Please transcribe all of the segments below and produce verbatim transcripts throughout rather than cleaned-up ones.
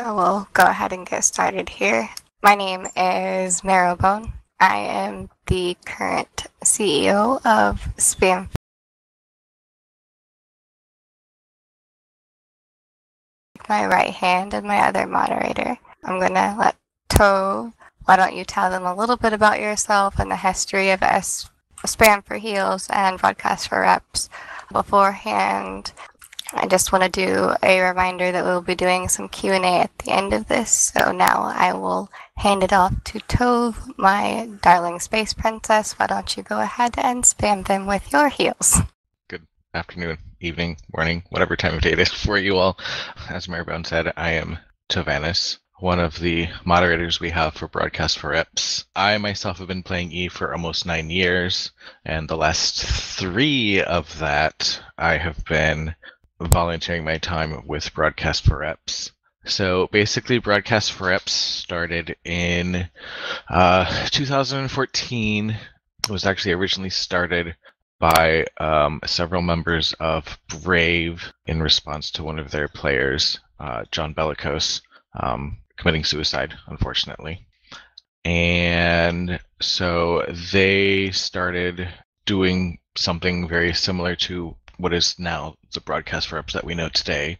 So we'll go ahead and get started here. My name is Marrowbone. I am the current C E O of Spam. My right hand and my other moderator. I'm gonna let Tove, why don't you tell them a little bit about yourself and the history of S- Spam for Heels and Broadcast for Reps. Beforehand, I just want to do a reminder that we'll be doing some Q and A at the end of this, so now I will hand it off to Tove, my darling space princess. Why don't you go ahead and spam them with your heels? Good afternoon, evening, morning, whatever time of day it is for you all. As Marybone said, I am Tovanis, one of the moderators we have for Broadcast for Reps. I myself have been playing Eve for almost nine years, and the last three of that I have been volunteering my time with Broadcast for Reps. So basically, Broadcast for Reps started in uh, two thousand fourteen. It was actually originally started by um, several members of Brave in response to one of their players, uh, John Bellicose, um, committing suicide, unfortunately. And so they started doing something very similar to what is now the Broadcast for Reps that we know today.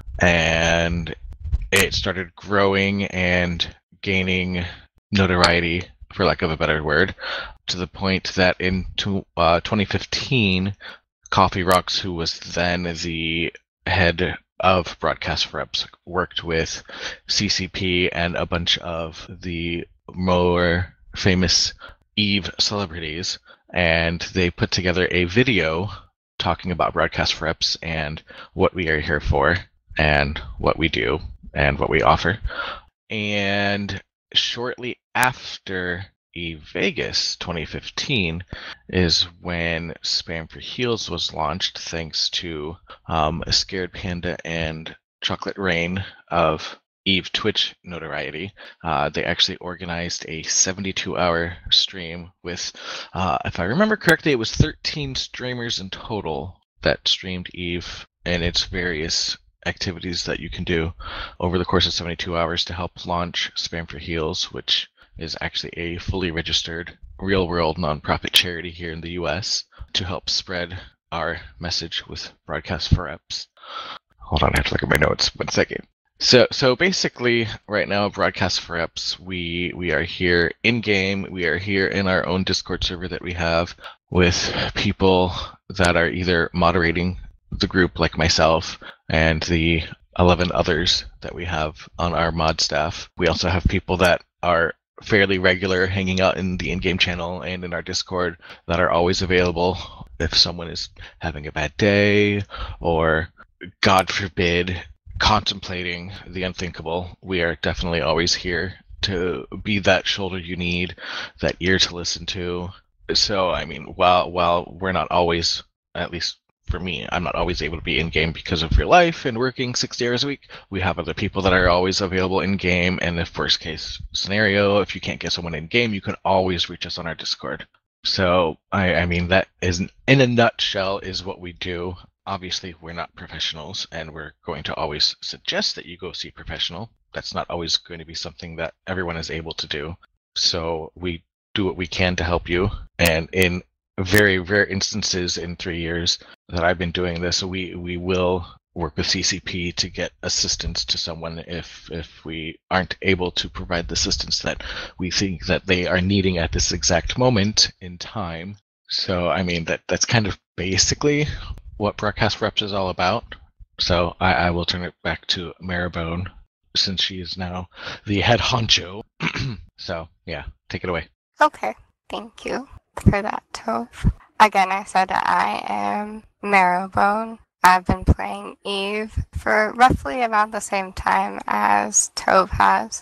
And it started growing and gaining notoriety, for lack of a better word, to the point that in to, uh, twenty fifteen, Coffee Rocks, who was then the head of Broadcast for Reps, worked with C C P and a bunch of the more famous Eve celebrities, and they put together a video talking about Broadcast for Reps and what we are here for and what we do and what we offer. And shortly after Eve Vegas twenty fifteen is when Spam for Heels was launched, thanks to um, Scared Panda and Chocolate Rain of Eve Twitch notoriety. Uh, they actually organized a seventy-two hour stream with, uh, if I remember correctly, it was thirteen streamers in total that streamed Eve and its various activities that you can do over the course of seventy-two hours to help launch Spam for Heels, which is actually a fully registered real-world nonprofit charity here in the U S to help spread our message with Broadcast for Reps. Hold on, I have to look at my notes. One second. So, so basically, right now, Broadcast for Reps, we we are here in game. We are here in our own Discord server that we have with people that are either moderating the group, like myself, and the eleven others that we have on our mod staff. We also have people that are fairly regular, hanging out in the in-game channel and in our Discord, that are always available if someone is having a bad day or, God forbid, contemplating the unthinkable. We are definitely always here to be that shoulder you need, that ear to listen to. So, I mean, while while we're not always, at least for me, I'm not always able to be in game because of real life and working sixty hours a week, we have other people that are always available in game. And the worst case scenario, if you can't get someone in game, you can always reach us on our Discord. So, I, I mean, that is, in a nutshell, is what we do. Obviously, we're not professionals, and we're going to always suggest that you go see a professional. That's not always going to be something that everyone is able to do. So we do what we can to help you. And in very rare instances in three years that I've been doing this, we we will work with C C P to get assistance to someone if if we aren't able to provide the assistance that we think that they are needing at this exact moment in time. So, I mean, that that's kind of basically what Broadcast Reps is all about. So I, I will turn it back to Marybone, since she is now the head honcho. So, yeah, take it away. Okay, thank you for that, Tove. Again, I said I am Marrowbone. I've been playing Eve for roughly about the same time as Tove has,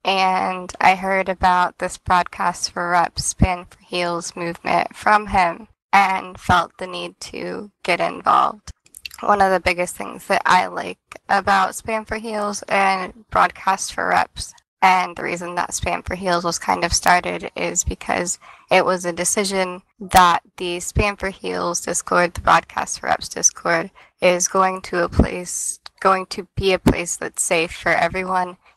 and I heard about this Broadcast for Reps Spam for Heels movement from him and felt the need to get involved. One of the biggest things that I like about Spam for Heels and Broadcast for Reps, and the reason that Spam for Heels was kind of started, is because it was a decision that the Spam for Heels Discord, the Broadcast for Reps Discord, is going to a place, going to be a place that's safe for everyone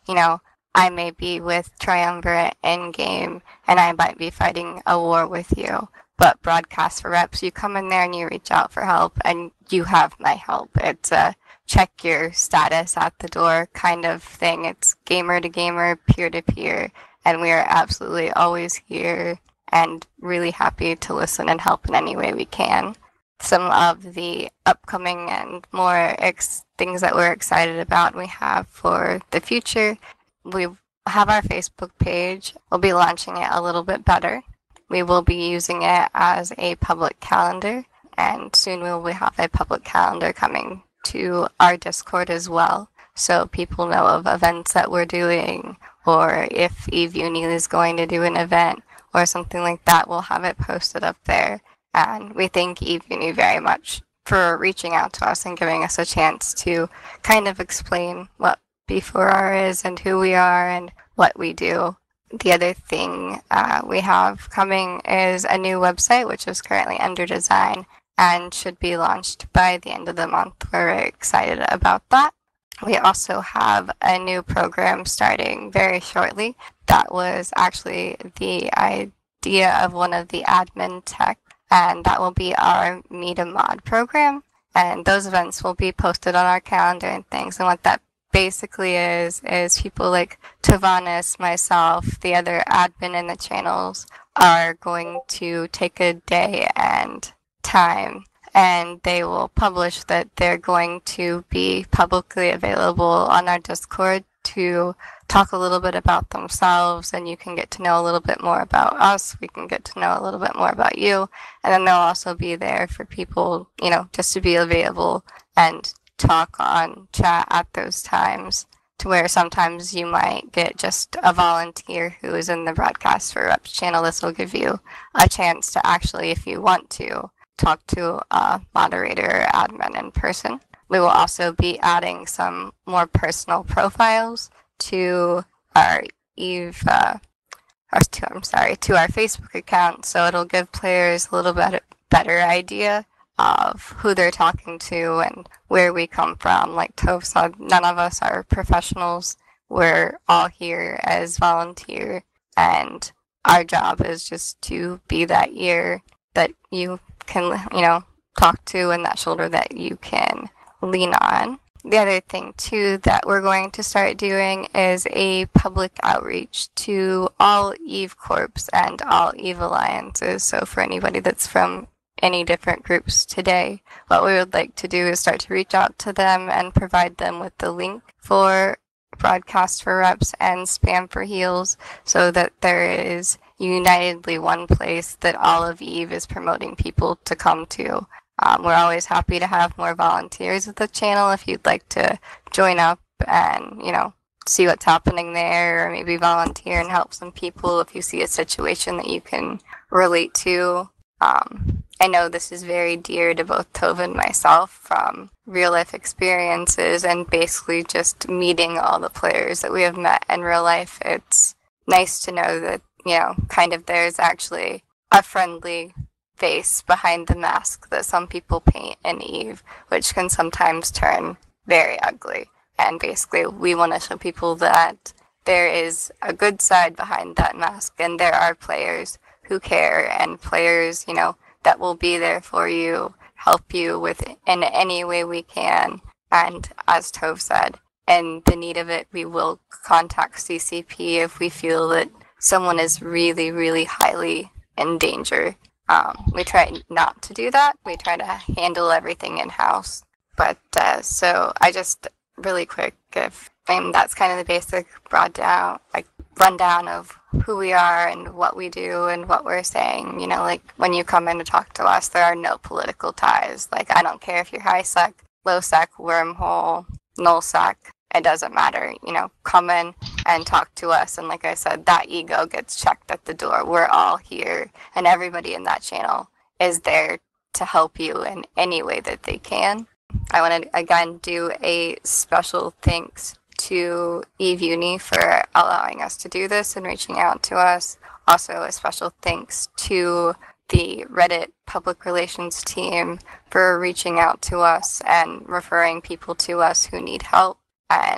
you know, I may be with Triumvirate in game and I might be fighting a war with you. But Broadcast for Reps, you come in there and you reach out for help and you have my help. It's a check your status at the door kind of thing. It's gamer to gamer, peer to peer. And we are absolutely always here and really happy to listen and help in any way we can. Some of the upcoming and more ex- things that we're excited about we have for the future. We have our Facebook page. We'll be launching it a little bit better. We will be using it as a public calendar, and soon we will have a public calendar coming to our Discord as well, so people know of events that we're doing, or if Eve Uni is going to do an event or something like that, we'll have it posted up there. And we thank Eve Uni very much for reaching out to us and giving us a chance to kind of explain what B four R is and who we are and what we do. The other thing uh, we have coming is a new website, which is currently under design and should be launched by the end of the month. We're very excited about that. We also have a new program starting very shortly. That was actually the idea of one of the admin tech, and that will be our Meet a Mod program. And those events will be posted on our calendar and things. And what that basically is, is people like Tavanis, myself, the other admin in the channels are going to take a day and time, and they will publish that they're going to be publicly available on our Discord to talk a little bit about themselves, and you can get to know a little bit more about us. We can get to know a little bit more about you, and then they'll also be there for people, you know, just to be available and talk on chat at those times, to where sometimes you might get just a volunteer who is in the Broadcast for Reps channel. This will give you a chance to actually, if you want to, talk to a moderator or admin in person. We will also be adding some more personal profiles to our Eve, uh, or to, I'm sorry, to our Facebook account, so it'll give players a little bit better idea of who they're talking to and where we come from. Like Tove said, none of us are professionals. We're all here as volunteer, and our job is just to be that ear that you can, you know, talk to and that shoulder that you can lean on. The other thing too that we're going to start doing is a public outreach to all Eve Corps and all Eve Alliances. So for anybody that's from any different groups today, what we would like to do is start to reach out to them and provide them with the link for Broadcast for Reps and Spam for Heals, so that there is unitedly one place that all of Eve is promoting people to come to. Um, we're always happy to have more volunteers at the channel if you'd like to join up and, you know, see what's happening there, or maybe volunteer and help some people if you see a situation that you can relate to. Um, I know this is very dear to both Tove and myself from real life experiences and basically just meeting all the players that we have met in real life. It's nice to know that, you know, kind of there's actually a friendly face behind the mask that some people paint in Eve, which can sometimes turn very ugly. And basically, we want to show people that there is a good side behind that mask, and there are players who care, and players, you know, that will be there for you, help you with in any way we can. And as Tove said, in the need of it, we will contact C C P if we feel that someone is really, really highly in danger. Um, we try not to do that. We try to handle everything in-house. But uh, so I just really quick, if I mean, that's kind of the basic broad down, like rundown of who we are and what we do and what we're saying. You know, like when you come in to talk to us, there are no political ties. Like, I don't care if you're high sec, low sec, wormhole, null sec. It doesn't matter. You know, come in and talk to us. And like I said, that ego gets checked at the door. We're all here, and everybody in that channel is there to help you in any way that they can. I want to again do a special thanks to Eve Uni for allowing us to do this and reaching out to us. Also, a special thanks to the Reddit public relations team for reaching out to us and referring people to us who need help. And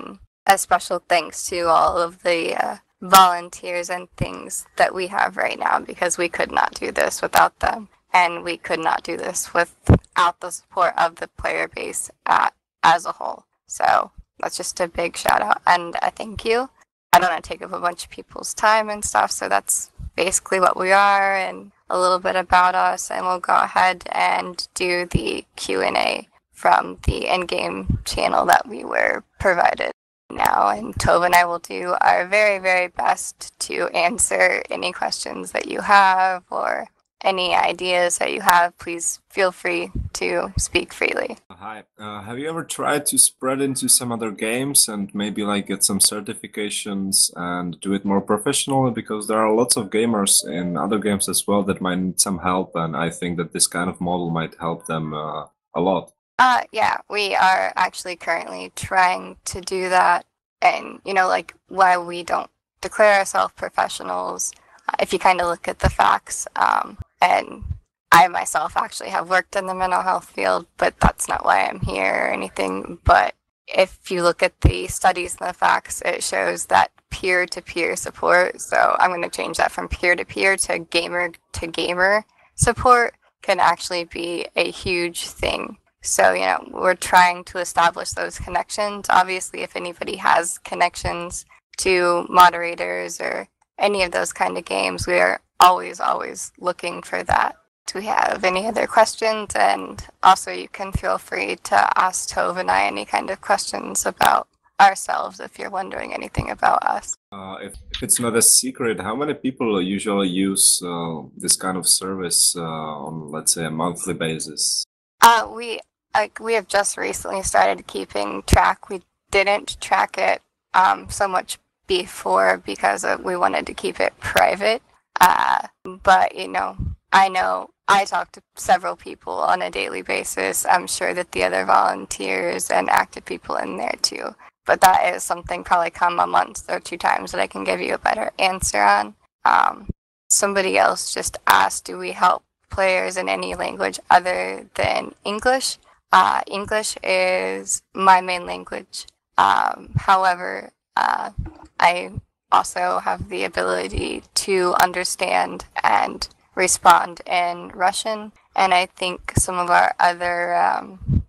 a special thanks to all of the uh, volunteers and things that we have right now, because we could not do this without them, and we could not do this without the support of the player base uh, as a whole. So that's just a big shout out and a thank you. I don't want to take up a bunch of people's time and stuff, so that's basically what we are and a little bit about us, and we'll go ahead and do the Q and A from the in-game channel that we were provided now, and Tove and I will do our very, very best to answer any questions that you have or any ideas that you have. Please feel free to speak freely. Hi, uh, have you ever tried to spread into some other games and maybe like get some certifications and do it more professionally? Because there are lots of gamers in other games as well that might need some help, and I think that this kind of model might help them uh, a lot. Uh, yeah, we are actually currently trying to do that. And, you know, like, while we don't declare ourselves professionals, uh, if you kind of look at the facts, um, and I myself actually have worked in the mental health field, but that's not why I'm here or anything. But if you look at the studies and the facts, it shows that peer-to-peer support, so I'm going to change that from peer-to-peer to gamer-to-gamer support, can actually be a huge thing. So, you know, we're trying to establish those connections. Obviously, if anybody has connections to moderators or any of those kind of games, we are always, always looking for that. Do we have any other questions? And also, you can feel free to ask Tove and I any kind of questions about ourselves if you're wondering anything about us. Uh, if, if it's not a secret, how many people usually use uh, this kind of service uh, on, let's say, a monthly basis? Uh, we like we have just recently started keeping track. We didn't track it um, so much before because of, we wanted to keep it private. Uh, but you know, I know I talk to several people on a daily basis. I'm sure that the other volunteers and active people in there too. But that is something probably come a month or two times that I can give you a better answer on. Um, somebody else just asked, do we help players in any language other than English? Uh, English is my main language. Um, however, uh, I also have the ability to understand and respond in Russian, and I think some of our other um,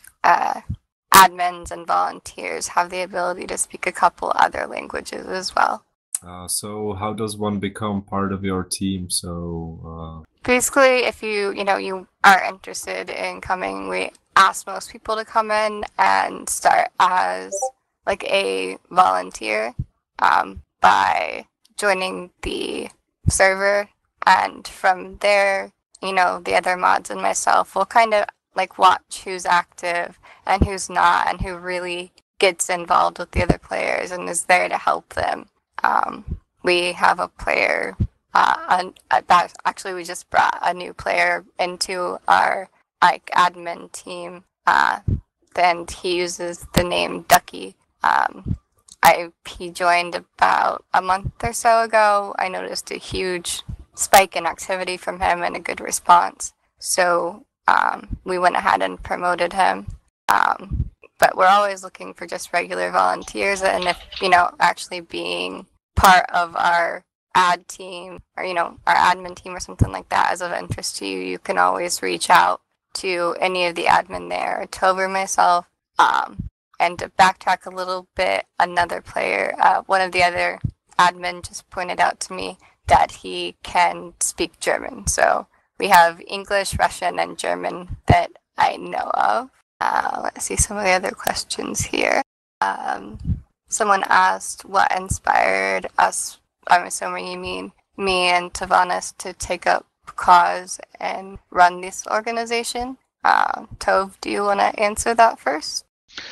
uh, admins and volunteers have the ability to speak a couple other languages as well. Uh, so how does one become part of your team? So uh... basically, if you you know you are interested in coming, we ask most people to come in and start as like a volunteer um, by joining the server, and from there, you know, the other mods and myself will kind of like watch who's active and who's not, and who really gets involved with the other players and is there to help them. Um, we have a player, uh, a, a, actually we just brought a new player into our like admin team, uh, and he uses the name Ducky. Um, I he joined about a month or so ago. I noticed a huge spike in activity from him and a good response. So um, we went ahead and promoted him. Um, but we're always looking for just regular volunteers, and if, you know, actually being part of our ad team or, you know, our admin team or something like that is of interest to you, you can always reach out to any of the admin there, Tove or myself. Um, and to backtrack a little bit, another player, uh, one of the other admin just pointed out to me that he can speak German. So we have English, Russian, and German that I know of. Uh, let's see some of the other questions here. Um, someone asked what inspired us, I'm assuming you mean me and Tavanis, to take up cause and run this organization. Uh, Tove, do you want to answer that first?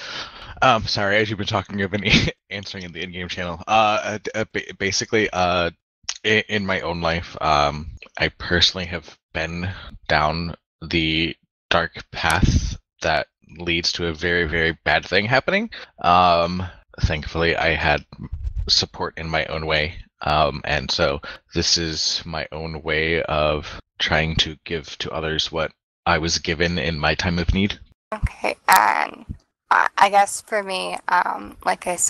Um, sorry, as you've been talking, I've been answering in the in-game channel. Uh, uh, basically, uh, in, in my own life, um, I personally have been down the dark path that leads to a very, very bad thing happening. Um, thankfully, I had support in my own way. Um, and so this is my own way of trying to give to others what I was given in my time of need. Okay, and I guess for me, um, like I said,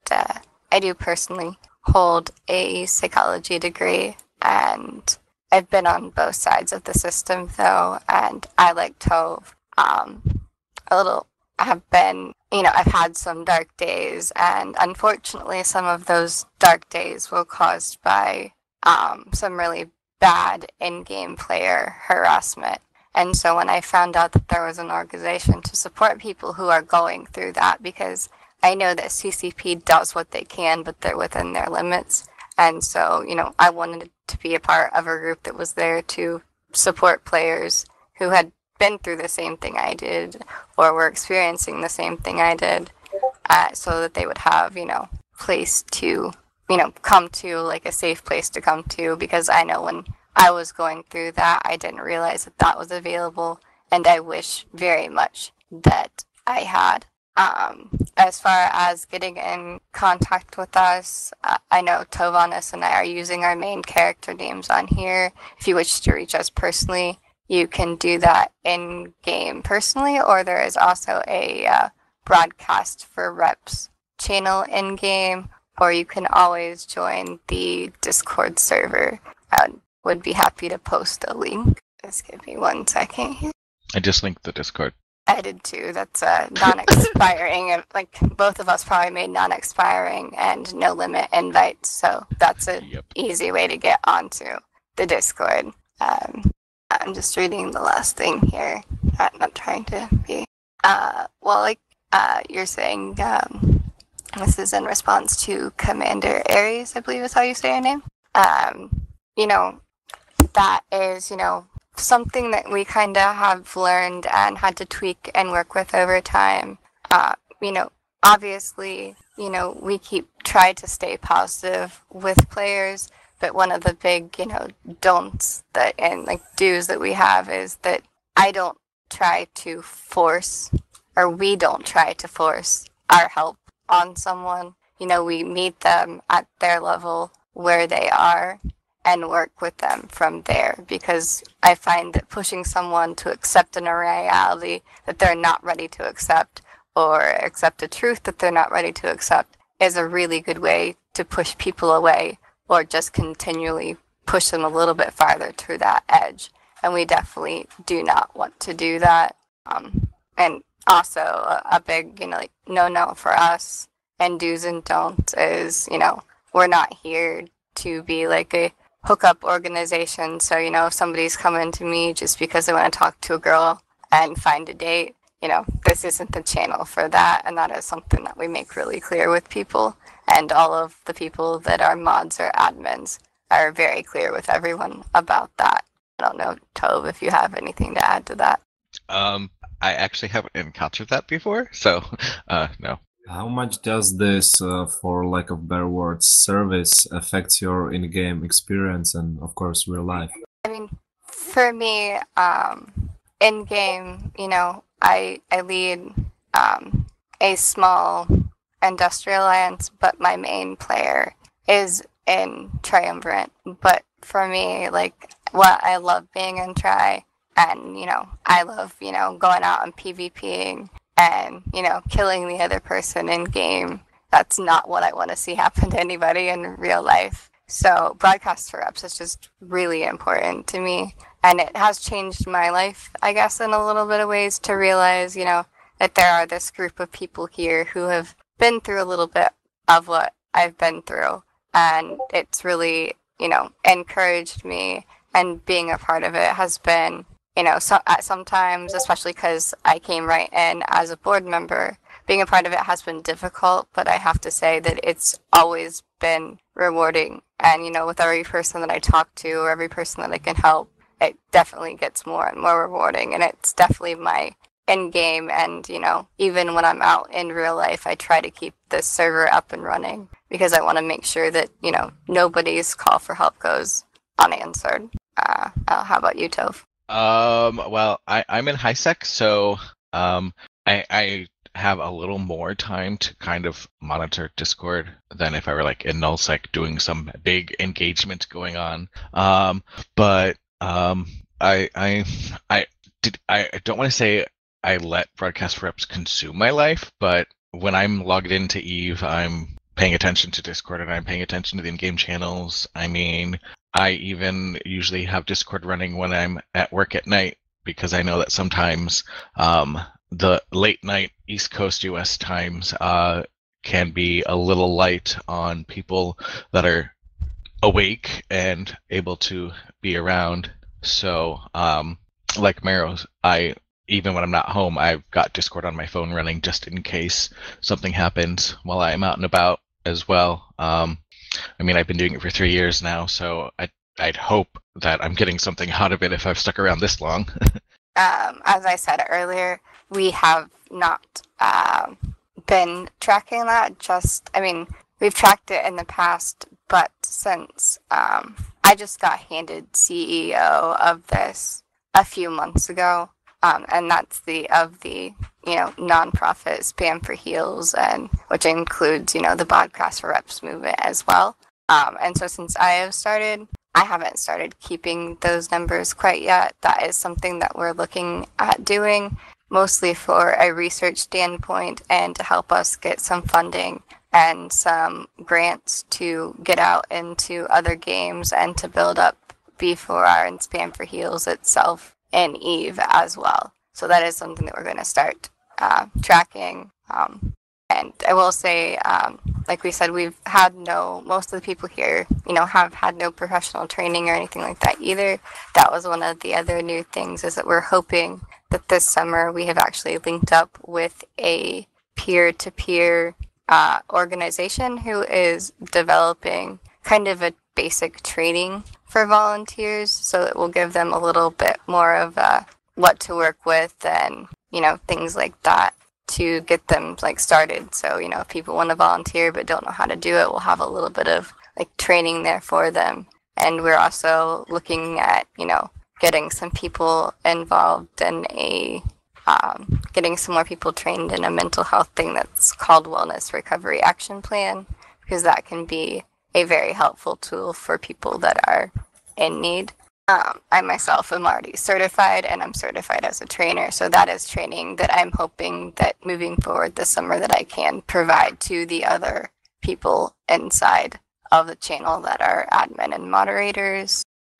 uh, I do personally hold a psychology degree, and I've been on both sides of the system though, and I like Tove um, a little. I have been, you know, I've had some dark days, and unfortunately, some of those dark days were caused by um, some really bad in-game player harassment. And so when I found out that there was an organization to support people who are going through that, because I know that C C P does what they can, but they're within their limits. And so, you know, I wanted to be a part of a group that was there to support players who had been through the same thing I did or were experiencing the same thing I did, uh, so that they would have, you know, place to, you know, come to, like a safe place to come to, because I know when I was going through that, I didn't realize that that was available, and I wish very much that I had. Um, as far as getting in contact with us, uh, I know Tovanis and I are using our main character names on here. If you wish to reach us personally, you can do that in-game personally, or there is also a uh, broadcast for reps channel in-game, or you can always join the Discord server. I would be happy to post a link. Just give me one second here. I just linked the Discord. I did too. That's uh, non-expiring. Like, both of us probably made non-expiring and no limit invites, so that's an Yep. easy way to get onto the Discord. Um, I'm just reading the last thing here. I'm not trying to be. Uh, well, like uh, you're saying, um, this is in response to Commander Ares, I believe is how you say your name. Um, you know, that is, you know, something that we kind of have learned and had to tweak and work with over time. Uh, you know, obviously, you know, we keep try to stay positive with players, but one of the big, you know, don'ts that and like do's that we have is that I don't try to force, or we don't try to force our help on someone. You know, we meet them at their level where they are and work with them from there, because I find that pushing someone to accept an reality that they're not ready to accept, or accept a truth that they're not ready to accept, is a really good way to push people away, or just continually push them a little bit farther to that edge. And we definitely do not want to do that. Um, and also a, a big, you know, like no-no for us and do's and don'ts is, you know, we're not here to be like a hookup organization. So, you know, if somebody's coming to me just because they want to talk to a girl and find a date, you know, this isn't the channel for that. And that is something that we make really clear with people. And all of the people that are mods or admins are very clear with everyone about that. I don't know, Tove, if you have anything to add to that. Um, I actually haven't encountered that before, so uh, no. How much does this, uh, for lack of better words, service affect your in-game experience and, of course, real life? I mean, for me, um, in-game, you know, I I lead um, a small industrial alliance, but my main player is in Triumvirate. But for me, like, what I love being in Tri, and, you know, I love, you know, going out and PvPing and, you know, killing the other person in game. That's not what I want to see happen to anybody in real life. So broadcast for reps is just really important to me. And it has changed my life, I guess, in a little bit of ways, to realize, you know, that there are this group of people here who have been through a little bit of what I've been through. And it's really, you know, encouraged me. And being a part of it has been, you know, so, at sometimes, especially because I came right in as a board member, being a part of it has been difficult, but I have to say that it's always been rewarding. And, you know, with every person that I talk to or every person that I can help, it definitely gets more and more rewarding. And it's definitely my end game. And, you know, even when I'm out in real life, I try to keep the server up and running because I want to make sure that, you know, nobody's call for help goes unanswered. Uh, uh, how about you, Tove? Um, well, I, I'm in HiSec, so um, I, I have a little more time to kind of monitor Discord than if I were like in nullsec doing some big engagement going on. Um, but um, I I I did I don't want to say I let broadcast reps consume my life, but when I'm logged into Eve, I'm paying attention to Discord and I'm paying attention to the in-game channels. I mean, I even usually have Discord running when I'm at work at night because I know that sometimes um, the late night East Coast U S times uh, can be a little light on people that are awake and able to be around. So, um, like Mero, I even when I'm not home, I've got Discord on my phone running just in case something happens while I'm out and about as well. Um, I mean, I've been doing it for three years now, so I, I'd hope that I'm getting something out of it if I've stuck around this long. um, as I said earlier, we have not um, been tracking that. Just, I mean, we've tracked it in the past, but since um, I just got handed C E O of this a few months ago, um, and that's the of the you know nonprofit Spam for Heals, and which includes you know the Podcast for Reps movement as well. Um, and so since I have started, I haven't started keeping those numbers quite yet. That is something that we're looking at doing, mostly for a research standpoint and to help us get some funding and some grants to get out into other games and to build up B four R and Spam for Heals itself and EVE as well. So that is something that we're going to start uh, tracking. Um, and I will say, um, like we said, we've had no, most of the people here, you know, have had no professional training or anything like that either. That was one of the other new things, is that we're hoping that this summer we have actually linked up with a peer-to-peer uh, organization who is developing kind of a basic training for volunteers, so it will give them a little bit more of uh, what to work with and, you know, things like that to get them like started. So, you know, if people want to volunteer but don't know how to do it, we'll have a little bit of like training there for them. And we're also looking at, you know, getting some people involved in a um, getting some more people trained in a mental health thing that's called Wellness Recovery Action Plan, because that can be a very helpful tool for people that are in need. Um, I myself am already certified, and I'm certified as a trainer, so that is training that I'm hoping that moving forward this summer that I can provide to the other people inside of the channel that are admin and moderators.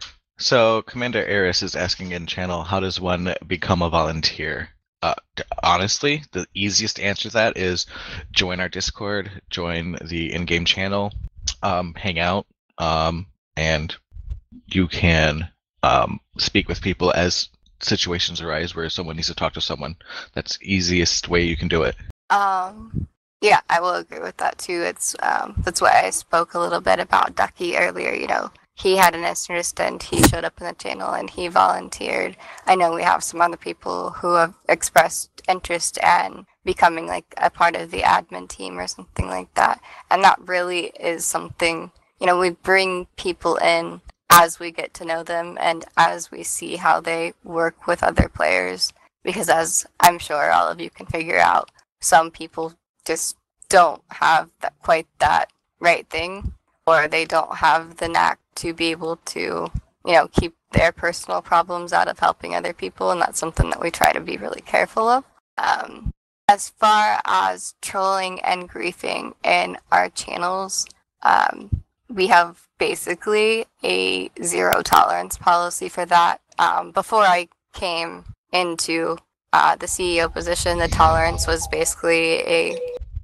So Commander Eris is asking in channel, how does one become a volunteer? Uh, honestly, the easiest answer to that is join our Discord, join the in-game channel, um, hang out, um, and you can um, speak with people as situations arise where someone needs to talk to someone. That's the easiest way you can do it. Um, yeah, I will agree with that too. It's um, that's why I spoke a little bit about Ducky earlier. You know, he had an interest and he showed up in the channel and he volunteered. I know we have some other people who have expressed interest in becoming like a part of the admin team or something like that. And that really is something, you know, we bring people in as we get to know them and as we see how they work with other players. Because as I'm sure all of you can figure out, some people just don't have that, quite that right thing, or they don't have the knack to be able to, you know, keep their personal problems out of helping other people, and that's something that we try to be really careful of. Um, as far as trolling and griefing in our channels, um, we have basically a zero tolerance policy for that. Um, before I came into uh, the C E O position, the tolerance was basically a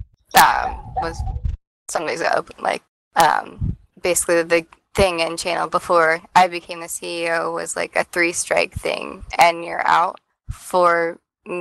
um, was somebody's got open like um, basically the thing in channel before I became the C E O was like a three strike thing and you're out. For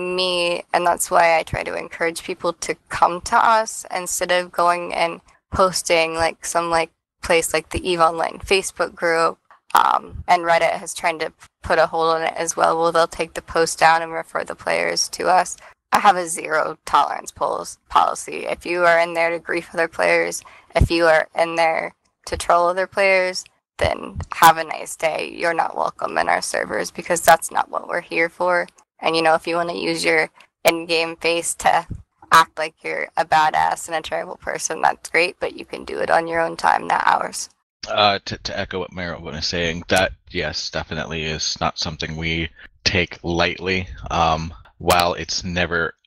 me, and that's why I try to encourage people to come to us instead of going and posting like some like place like the EVE Online Facebook group, um, and Reddit has tried to put a hold on it as well. Well, they'll take the post down and refer the players to us. I have a zero tolerance polls policy. If you are in there to grief other players, if you are in there to troll other players, then have a nice day. You're not welcome in our servers because that's not what we're here for. And you know, if you want to use your in-game face to act like you're a badass and a terrible person, that's great, but you can do it on your own time, not ours. Uh, to, to echo what Meryl was saying, that, yes, definitely is not something we take lightly. Um, while it's never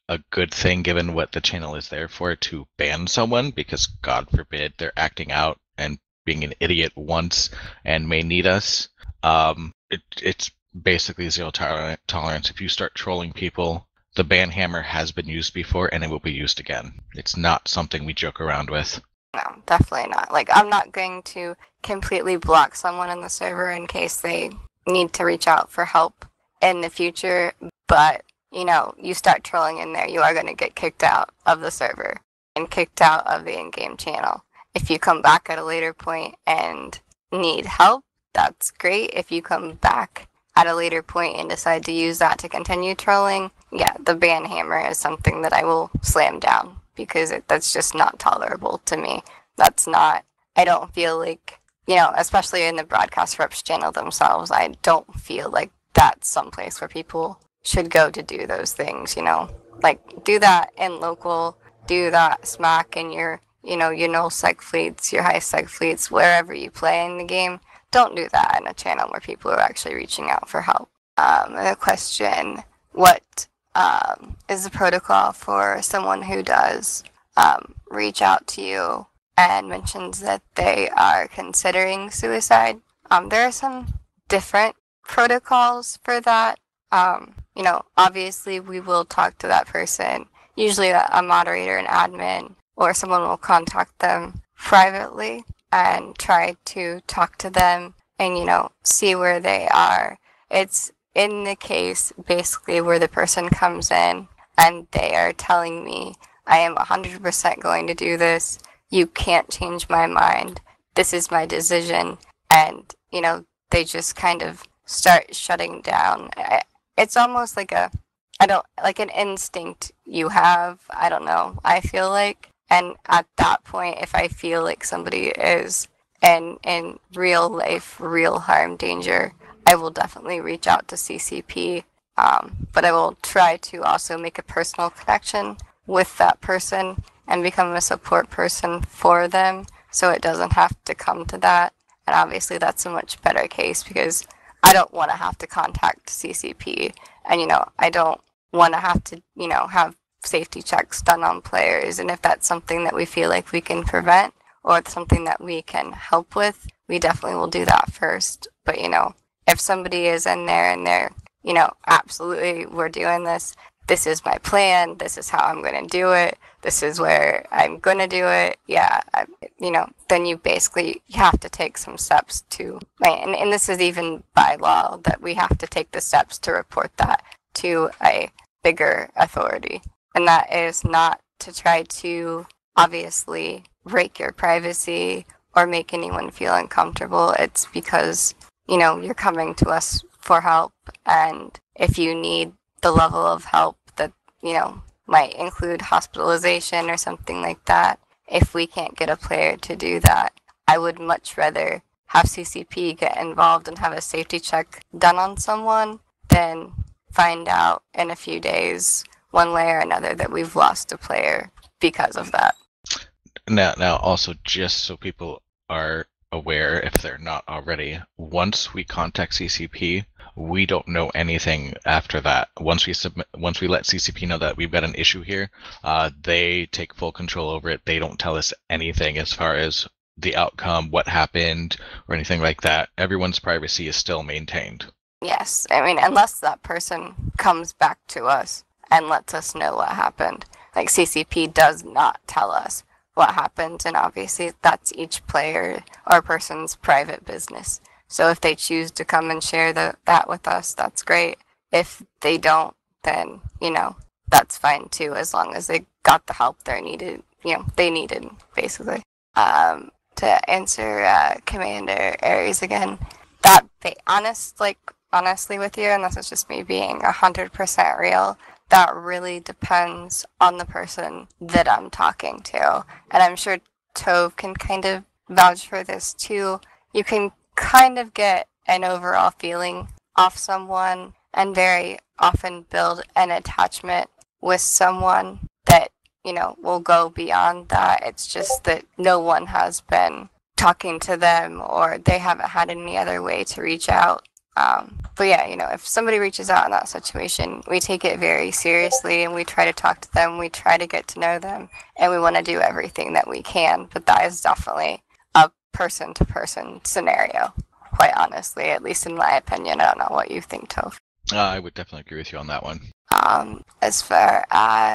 a good thing given what the channel is there for to ban someone because God forbid they're acting out and being an idiot once and may need us. Um, it, it's basically zero toler- tolerance. If you start trolling people, the ban hammer has been used before and it will be used again. It's not something we joke around with. No, definitely not. Like, I'm not going to completely block someone in the server in case they need to reach out for help in the future, but, you know, you start trolling in there, you are going to get kicked out of the server and kicked out of the in-game channel. If you come back at a later point and need help, that's great. If you come back at a later point and decide to use that to continue trolling, yeah, the ban hammer is something that I will slam down because it, that's just not tolerable to me. That's not, I don't feel like, you know, especially in the Broadcast for Reps channel themselves, I don't feel like that's someplace where people should go to do those things, you know? Like, do that in local, do that smack in your, you know, your null seg fleets, your high seg fleets, wherever you play in the game. Don't do that in a channel where people are actually reaching out for help. Um, and a question, what um, is the protocol for someone who does um, reach out to you and mentions that they are considering suicide? Um, there are some different protocols for that. Um, you know, obviously we will talk to that person, usually a, a moderator, an admin, or someone will contact them privately and try to talk to them and, you know, see where they are. It's in the case basically where the person comes in and they are telling me, I am one hundred percent going to do this. You can't change my mind. This is my decision. And, you know, they just kind of start shutting down. It's almost like a, I don't, like an instinct you have. I don't know. I feel like. And at that point, if I feel like somebody is in, in real life, real harm, danger, I will definitely reach out to C C P. Um, but I will try to also make a personal connection with that person and become a support person for them so it doesn't have to come to that. And obviously that's a much better case because I don't want to have to contact C C P. And, you know, I don't want to have to, you know, have safety checks done on players. And if that's something that we feel like we can prevent or it's something that we can help with, we definitely will do that first. But, you know, if somebody is in there and they're, you know, absolutely, we're doing this, this is my plan, this is how I'm going to do it, this is where I'm going to do it, yeah, I, you know, then you basically you have to take some steps to, and, and this is even by law, that we have to take the steps to report that to a bigger authority. And that is not to try to obviously break your privacy or make anyone feel uncomfortable. It's because, you know, you're coming to us for help. And if you need the level of help that, you know, might include hospitalization or something like that, if we can't get a player to do that, I would much rather have C C P get involved and have a safety check done on someone than find out in a few days one way or another that we've lost a player because of that. Now, now, also, just so people are aware, if they're not already, once we contact C C P, we don't know anything after that. Once we submit, once we let C C P know that we've got an issue here, uh, they take full control over it. They don't tell us anything as far as the outcome, what happened, or anything like that. Everyone's privacy is still maintained. Yes, I mean, unless that person comes back to us and lets us know what happened. Like, C C P does not tell us what happened, and obviously that's each player or person's private business. So if they choose to come and share the, that with us, that's great. If they don't, then, you know, that's fine too, as long as they got the help they needed, you know, they needed, basically. Um, to answer uh, Commander Aries again, that, they, honest, like, honestly with you, and this is just me being one hundred percent real, that really depends on the person that I'm talking to. And I'm sure Tove can kind of vouch for this too. You can kind of get an overall feeling off someone and very often build an attachment with someone that, you know, will go beyond that. It's just that no one has been talking to them or they haven't had any other way to reach out. Um, but yeah, you know, if somebody reaches out in that situation, we take it very seriously and we try to talk to them. We try to get to know them, and we want to do everything that we can. But that is definitely a person to person scenario, quite honestly, at least in my opinion. I don't know what you think, Toph. Uh, I would definitely agree with you on that one. Um, as far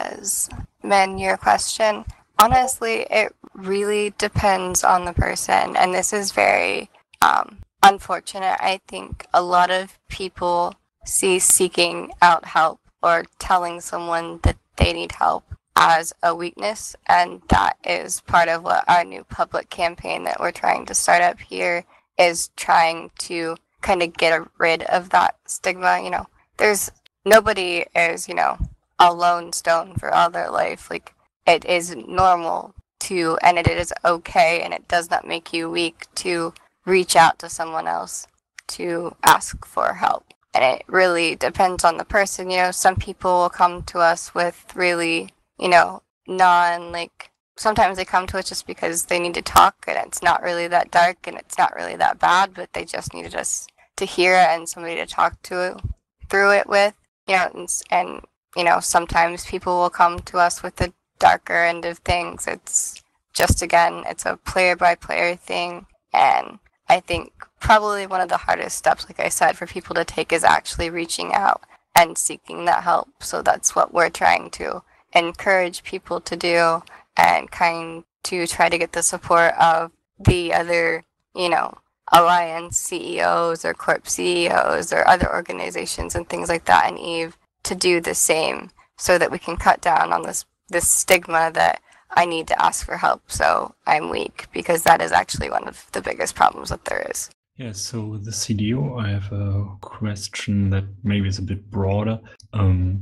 as men, your question, honestly, it really depends on the person, and this is very um, unfortunate. I think a lot of people see seeking out help or telling someone that they need help as a weakness, and that is part of what our new public campaign that we're trying to start up here is trying to kind of get rid of that stigma. You know, there's nobody is, you know, a lone stone for all their life. Like, it is normal to, and it is okay, and it does not make you weak to reach out to someone else to ask for help. And it really depends on the person. You know, some people will come to us with really, you know, non, like, sometimes they come to us just because they need to talk, and it's not really that dark, and it's not really that bad, but they just needed us to hear it and somebody to talk to through it with. You know, and, and you know, sometimes people will come to us with the darker end of things. It's just, again, it's a player by player thing, and I think probably one of the hardest steps, like I said, for people to take is actually reaching out and seeking that help. So that's what we're trying to encourage people to do, and kind to try to get the support of the other, you know, Alliance C E Os or Corp C E Os or other organizations and things like that in Eve to do the same, so that we can cut down on this this stigma that I need to ask for help, so I'm weak, because that is actually one of the biggest problems that there is. Yeah, so the C D O, I have a question that maybe is a bit broader. Um,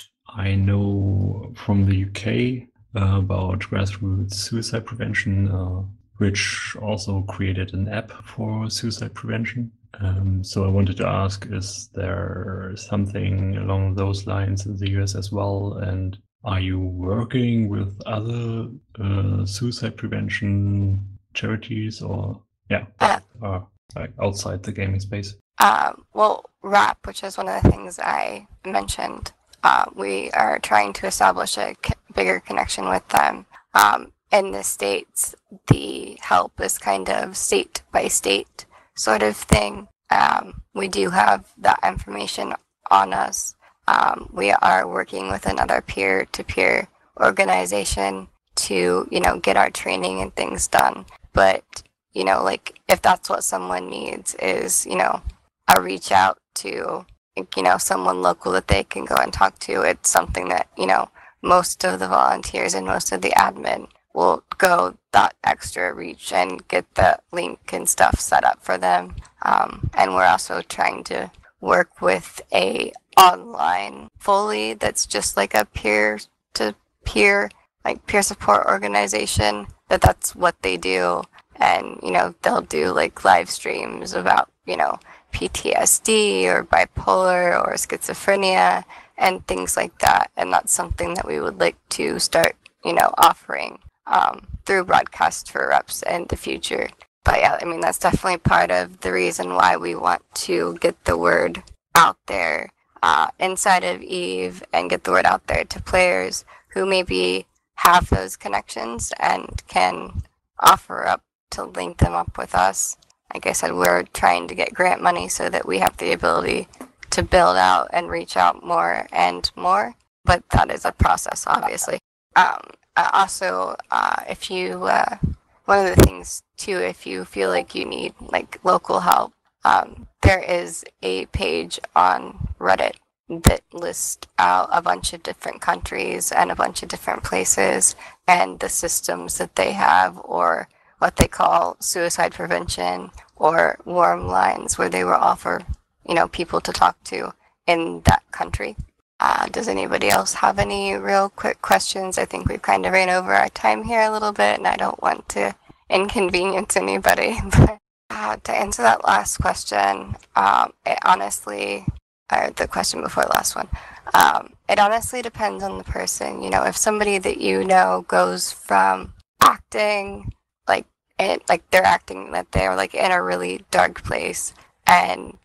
I know from the U K uh, about grassroots suicide prevention, uh, which also created an app for suicide prevention. Um, so I wanted to ask, is there something along those lines in the U S as well? And are you working with other uh, suicide prevention charities, or yeah, Uh, uh, like outside the gaming space? Um, well, R A P, which is one of the things I mentioned, uh, we are trying to establish a c- bigger connection with them. Um, in the States, the help is kind of state by state sort of thing. Um, we do have that information on us. Um, we are working with another peer-to-peer organization to, you know, get our training and things done. But, you know, like, if that's what someone needs is, you know, a reach out to, you know, someone local that they can go and talk to, it's something that, you know, most of the volunteers and most of the admin will go that extra reach and get the link and stuff set up for them. Um, and we're also trying to work with a online fully that's just like a peer to peer, like peer support organization, that that's what they do. And, you know, they'll do like live streams about, you know, P T S D or bipolar or schizophrenia and things like that. And that's something that we would like to start, you know, offering um, through Broadcast for Reps in the future. But yeah, I mean, that's definitely part of the reason why we want to get the word out there uh, inside of Eve, and get the word out there to players who maybe have those connections and can offer up to link them up with us. Like I said, we're trying to get grant money so that we have the ability to build out and reach out more and more. But that is a process, obviously. Um, uh, also, uh, if you, uh, one of the things too, if you feel like you need like local help, um, there is a page on Reddit that lists out a bunch of different countries and a bunch of different places and the systems that they have, or what they call suicide prevention or warm lines, where they will offer, you know, people to talk to in that country. Uh, does anybody else have any real quick questions? I think we've kind of ran over our time here a little bit, and I don't want to inconvenience anybody. But uh, to answer that last question, um, it honestly, or the question before the last one, um, it honestly depends on the person. You know, if somebody that you know goes from acting like it, like they're acting that they're like in a really dark place, and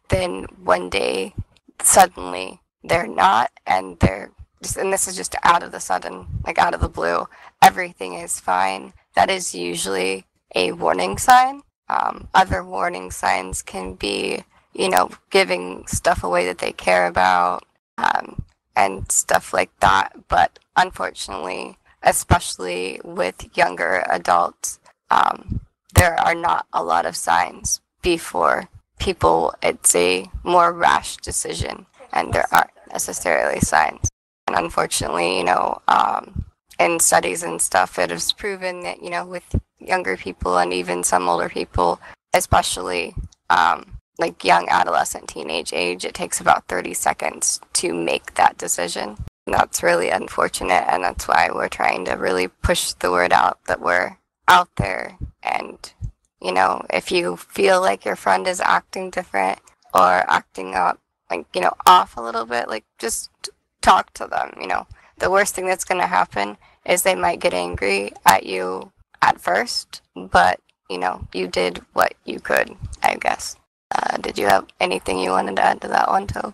then one day suddenly they're not, and they're just, and this is just out of the sudden, like out of the blue, everything is fine. That is usually a warning sign. Um, other warning signs can be, you know, giving stuff away that they care about, um, and stuff like that. But unfortunately, especially with younger adults, um, there are not a lot of signs before people. It's a more rash decision, and there aren't necessarily signs. And unfortunately, you know, um, in studies and stuff, it is proven that, you know, with younger people and even some older people, especially um, like young adolescent, teenage age, it takes about thirty seconds to make that decision. And that's really unfortunate, and that's why we're trying to really push the word out that we're out there. And, you know, if you feel like your friend is acting different or acting up, like, you know, off a little bit, like, just talk to them. You know, the worst thing that's going to happen is they might get angry at you at first, but, you know, you did what you could, I guess. Uh, did you have anything you wanted to add to that one, Tove?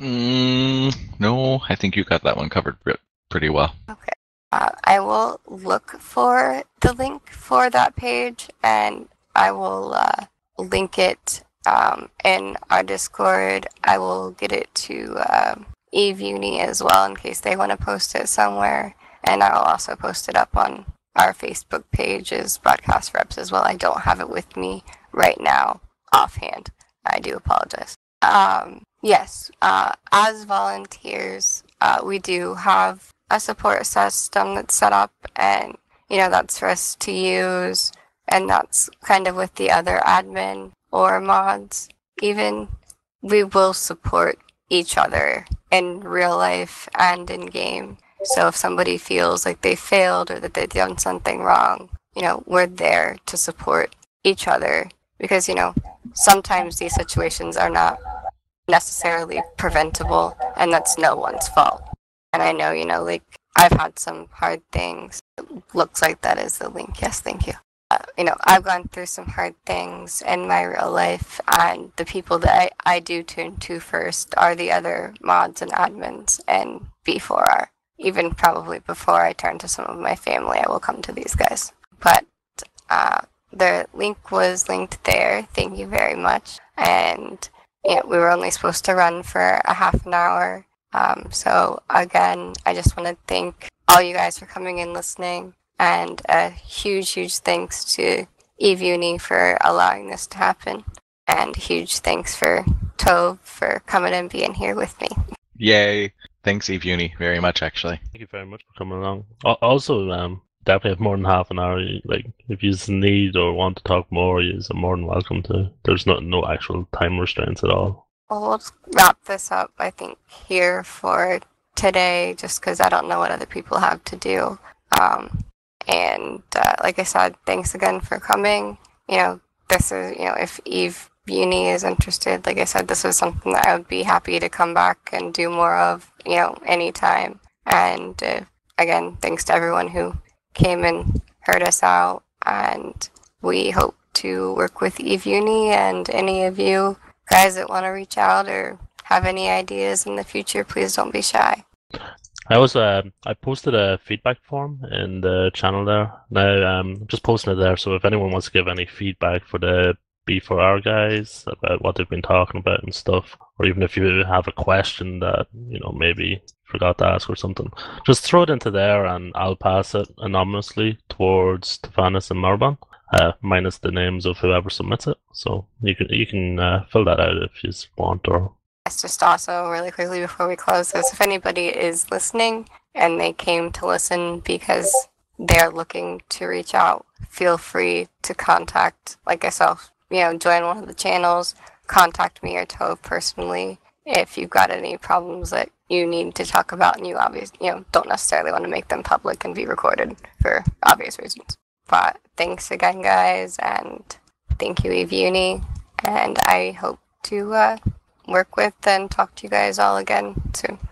Mm, no, I think you got that one covered pretty well. Okay. Uh, I will look for the link for that page, and I will uh, link it um, in our Discord. I will get it to uh, Eve Uni as well in case they want to post it somewhere, and I'll also post it up on our Facebook page as Broadcast for Reps as well. I don't have it with me right now offhand. I do apologize. Um, yes, uh, as volunteers, uh, we do have a support system that's set up, and, you know, that's for us to use, and that's kind of with the other admin or mods. Even we will support each other in real life and in game. So if somebody feels like they failed or that they've done something wrong, you know, we're there to support each other, because, you know, sometimes these situations are not necessarily preventable, and that's no one's fault. And I know, you know, like, I've had some hard things. It looks like that is the link. Yes, thank you. Uh, you know, I've gone through some hard things in my real life, and the people that I, I do turn to first are the other mods and admins, and before, even probably before I turn to some of my family, I will come to these guys. But uh, the link was linked there. Thank you very much. And, you know, we were only supposed to run for a half an hour. Um, so again, I just want to thank all you guys for coming and listening, and a huge, huge thanks to Eve Uni for allowing this to happen, and huge thanks for Tove for coming and being here with me. Yay! Thanks, Eve Uni, very much, actually. Thank you very much for coming along. Also, um, definitely have more than half an hour. Like, if you need or want to talk more, you're more than welcome to. There's no no actual time restraints at all. Well, we'll wrap this up, I think, here for today, just because I don't know what other people have to do. Um, and uh, like I said, thanks again for coming. You know, this is, you know, if Eve Uni is interested, like I said, this is something that I would be happy to come back and do more of, you know, anytime. And uh, again, thanks to everyone who came and heard us out. And we hope to work with Eve Uni, and any of you guys that want to reach out or have any ideas in the future, please don't be shy. I also uh, I posted a feedback form in the channel there. Now um just posting it there, so if anyone wants to give any feedback for the B four R guys about what they've been talking about and stuff, or even if you have a question that, you know, maybe forgot to ask or something, just throw it into there and I'll pass it anonymously towards Tevanis and Marban. Uh, minus the names of whoever submits it, so you can you can uh, fill that out if you want. Or it's just also really quickly before we close this, if anybody is listening and they came to listen because they're looking to reach out, feel free to contact, like myself, you know, join one of the channels, contact me or Tove personally if you've got any problems that you need to talk about and you obviously, you know, don't necessarily want to make them public and be recorded for obvious reasons. But thanks again, guys, and thank you, Eve Uni, and I hope to uh, work with and talk to you guys all again soon.